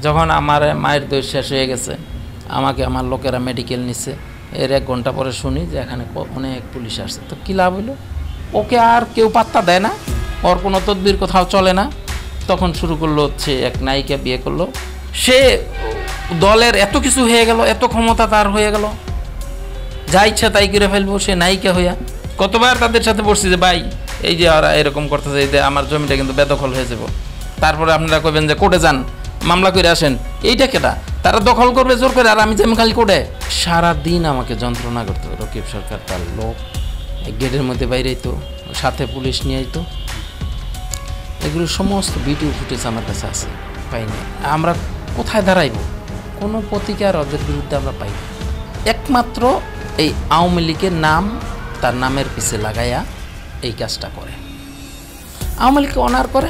যখন আমার মায়ের দই শেষ হয়ে গেছে, আমাকে আমার লোকেরা মেডিকেল নিচ্ছে। এর 1 ঘন্টা পরে শুনি যে এখানে অনেক পুলিশ আসছে। তো কী লাভ হলো? ওকে আর কেউ পাত্তা দেয় না, ওর কোনো তদবির কোথাও চলে না। তখন শুরু করলো হচ্ছে এক নায়িকা বিয়ে করলো। সে দলের এত কিছু হয়ে গেল, এত ক্ষমতা তার হয়ে গেল, যা ইচ্ছা তাই করে ফেলবো সে নায়িকা হইয়া। কতবার তাদের সাথে বলছি যে ভাই এই যে ওরা এরকম করতেছে, এই যে আমার জমিটা কিন্তু বেদখল হয়ে যাব। তারপরে আপনারা কইবেন যে কোর্টে যান, মামলা করে আসেন। এইটা কেটা? তারা দখল করবে জোর করে, আর আমি যেমন খালি কোর্টে। সারাদিন আমাকে যন্ত্রণা করতো রকিব সরকার, তার লোক গেটের মধ্যে বাইরে আইতো, সাথে পুলিশ নিয়ে আইতো। এগুলো সমস্ত ভিডিও ফুটেজ আমার কাছে আছে, পাইনি। আমরা কোথায় দাঁড়াইব? কোনো প্রতিকার ওদের বিরুদ্ধে আমরা পাই না। একমাত্র এই আওয়ামী লীগের নাম তার নামের পিছে লাগাইয়া এই কাজটা করে। আওয়ামী লীগকে অনার করে,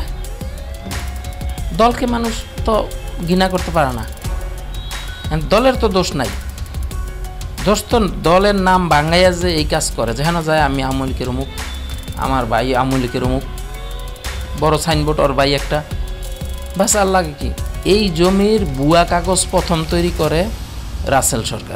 দলকে মানুষ তো ঘৃণা করতে পারে না। দলের তো দোষ নাই, দোষ তো দলের নাম ভাঙাইয়া যে এই কাজ করে। যেখানে যায় আমি আওয়ামী লীগের অমুক, আমার ভাই আওয়ামী লীগের অমুক, বড় সাইনবোর্ড ওর ভাই একটা, বাস। আর লাগে কি? এই জমির ভুয়া কাগজ প্রথম তৈরি করে রাসেল সরকার,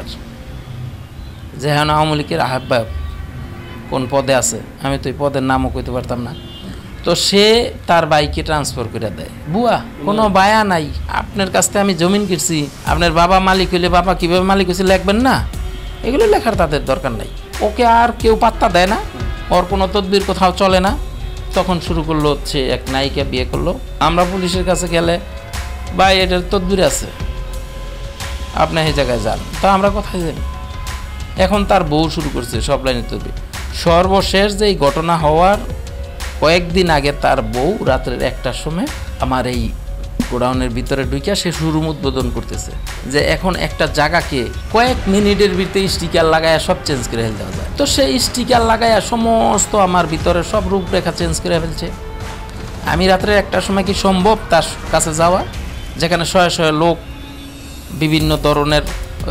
যেখানে আওয়ামী লীগের আহ্বায়ক কোন পদে আছে, আমি তো এই পদের নামও কইতে পারতাম না। তো সে তার বাইকে ট্রান্সফার করে দেয়। বুয়া, কোনো বায়া নাই। আপনার কাছ থেকে আমি জমিন কিনছি, আপনার বাবা মালিক হইলে বাবা কীভাবে মালিক হয়েছে লিখবেন না? এগুলো লেখার তাদের দরকার নাই। ওকে আর কেউ পাত্তা দেয় না, ওর কোনো তদবির কোথাও চলে না। তখন শুরু করলো হচ্ছে এক নায়িকা বিয়ে করলো। আমরা পুলিশের কাছে গেলে ভাই এটার তদবির আছে, আপনি এই জায়গায় যান। তা আমরা কোথায় যাই? এখন তার বউ শুরু করছে সব লাইনের তদবির। সর্বশেষ যে এই ঘটনা হওয়ার কয়েকদিন আগে তার বউ রাত্রের 1টার সময় আমার এই গোডাউনের ভিতরে ঢুকিয়া সে শোরুম উদ্বোধন করতেছে, যে এখন একটা জায়গাকে কয়েক মিনিটের ভিতরে স্টিকার লাগায়া সব চেঞ্জ করে দেওয়া যায়। তো সেই স্টিকার লাগায়া সমস্ত আমার ভিতরে সব রূপরেখা চেঞ্জ করে ফেলছে। আমি রাত্রে 1টার সময় কি সম্ভব তার কাছে যাওয়া, যেখানে শয়ে শয়ে লোক বিভিন্ন ধরনের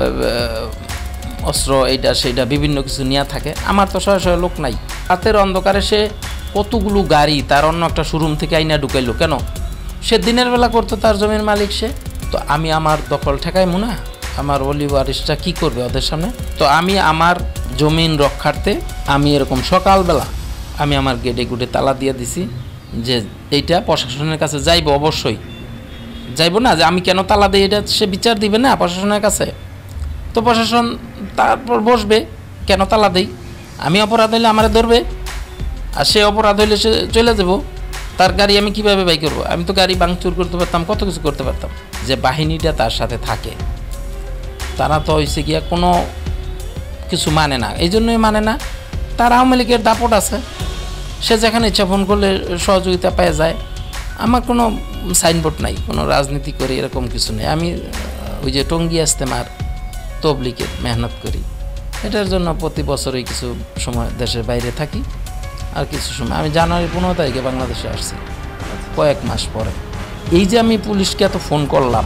অস্ত্র এইটা সেইটা বিভিন্ন কিছু নিয়ে থাকে? আমার তো শয়ে শয়ে লোক নাই। রাতের অন্ধকারে সে কতগুলো গাড়ি তার অন্য একটা শোরুম থেকে আইনা ঢুকাইলো কেন? সে দিনের বেলা করতো, তার জমির মালিক সে। তো আমি আমার দখল ঠেকাইমু না? আমার ওলি ওয়ারিসটা কী করবে ওদের সামনে? তো আমি আমার জমিন রক্ষার্থে আমি এরকম সকালবেলা আমি আমার গেটে গুটে তালা দিয়ে দিছি, যে এইটা প্রশাসনের কাছে যাইব, অবশ্যই যাইব না যে আমি কেন তালা দিই, এটা সে বিচার দিবে না প্রশাসনের কাছে। তো প্রশাসন তারপর বসবে কেন তালা দেই, আমি অপরাধ হইলে আমারে ধরবে, আর সে অপরাধ হইলে সে চলে যাব। তার গাড়ি আমি কিভাবে বাই করবো? আমি তো গাড়ি ভাঙচুর করতে পারতাম, কত কিছু করতে পারতাম। যে বাহিনীটা তার সাথে থাকে তারা তো হয়েছে গিয়া কোনো কিছু মানে না, এই জন্যই মানে না। তার আওয়ামী লীগের দাপট আছে, সে যেখানে ইচ্ছা ফোন করলে সহযোগিতা পেয়ে যায়। আমার কোনো সাইনবোর্ড নাই, কোনো রাজনীতি করি এরকম কিছু নেই। আমি ওই যে টঙ্গী ইজতেমার তবলিগের মেহনত করি, এটার জন্য প্রতি বছরই কিছু সময় দেশের বাইরে থাকি, আর কিছু সময় আমি জানুয়ারি 15 তারিখে বাংলাদেশে আসছি, কয়েক মাস পরে। এই যে আমি পুলিশকে এত ফোন করলাম,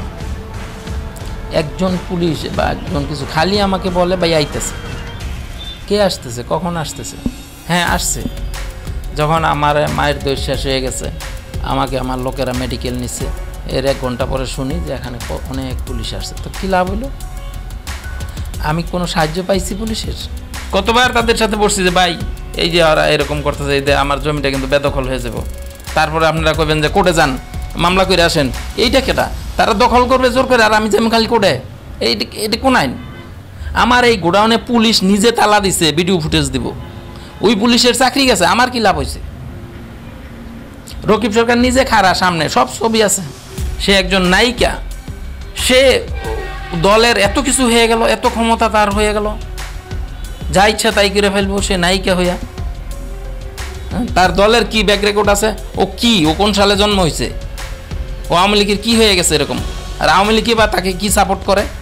একজন পুলিশ বা একজন কিছু খালি আমাকে বলে ভাই আইতেছে। কে আসতেছে? কখন আসতেছে? হ্যাঁ আসছে। যখন আমার মায়ের দই শেষ হয়ে গেছে, আমাকে আমার লোকেরা মেডিকেল নিচ্ছে। এর 1 ঘন্টা পরে শুনি যে এখানে অনেক পুলিশ আসছে। তো কী লাভ হলো? আমি কোনো সাহায্য পাইছি পুলিশের? কতবার তাদের সাথে বলছি যে ভাই এই যে ওরা এরকম করতেছে, এই যে আমার জমিটা কিন্তু বেদখল হয়ে যাব। তারপরে আপনারা কইবেন যে কোর্টে যান, মামলা করে আসেন। এইটা কেটা? তারা দখল করবে জোর করে, আর আমি যেমন খালি কোর্টে। এটা কোন আইন? আমার এই গোডাউনে পুলিশ নিজে তালা দিছে, ভিডিও ফুটেজ দিব। ওই পুলিশের চাকরি গেছে, আমার কি লাভ হয়েছে? রকিব সরকার নিজে খাড়া, সামনে সব ছবি আছে। সে একজন নায়িকা, সে দলের এত কিছু হয়ে গেল, এত ক্ষমতা তার হয়ে গেল, যা ইচ্ছা তাই করে ফেলবো সে নায়িকা হইয়া। তার দলের কি ব্যাক রেকর্ড আছে? ও কি, ও কোন সালে জন্ম হয়েছে? ও আওয়ামী লীগের কি হয়ে গেছে এরকম? আর আওয়ামী লীগ বা তাকে কি সাপোর্ট করে?